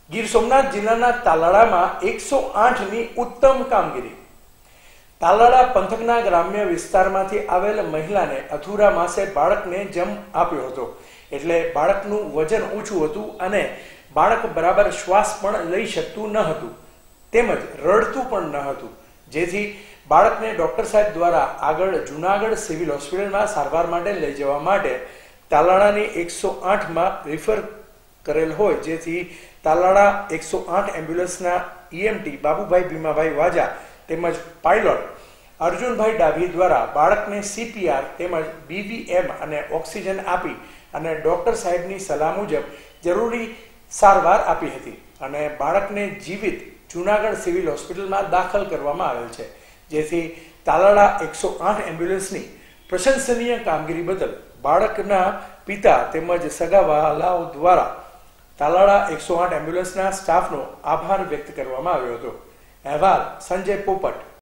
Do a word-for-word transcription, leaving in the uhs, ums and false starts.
ગીર સોમનાથ જિલ્લાના તાલાળામાં એકસો આઠ ની ઉત્તમ કામગીરી। તાલાળા પંથકના ગ્રામ્ય વિસ્તારમાંથી આવેલ મહિલાને અધૂરા માસે બાળકને જન્મ આપ્યો હતો, એટલે બાળકનું વજન ઓછું હતું અને બાળક બરાબર શ્વાસ પણ લઈ શકતું ન હતું, તેમજ રડતું પણ ન હતું, જેથી બાળકને ડોક્ટર સાહેબ દ્વારા આગળ જૂનાગઢ સિવિલ હોસ્પિટલમાં સારવાર માટે લઈ જવા માટે તાલાળાની એકસો આઠ માં રિફર કરેલ હોય, જેથી તાલાળા એકસો આઠ એમ્બ્યુલન્સના ઈએમટી બાબુભાઈ ભીમાભાઈ વાજા તેમજ પાયલોટ અર્જુનભાઈ ડાભી દ્વારા બાળકને સીપીઆર તેમજ બીવીએમ અને ઓક્સિજન આપી અને ડોક્ટર સાહેબની સલાહ મુજબ જરૂરી સારવાર આપી હતી અને બાળકને જીવિત જૂનાગઢ સિવિલ હોસ્પિટલમાં દાખલ કરવામાં આવેલ છે, જેથી તાલાળા એકસો આઠ એમ્બ્યુલન્સની પ્રશંસનીય કામગીરી બદલ બાળકના પિતા તેમજ સગાવાલાઓ દ્વારા તાલાળા એકસો આઠ એમ્બ્યુલન્સના સ્ટાફનો આભાર વ્યક્ત કરવામાં આવ્યો હતો। અહેવાલ સંજય પોપટ।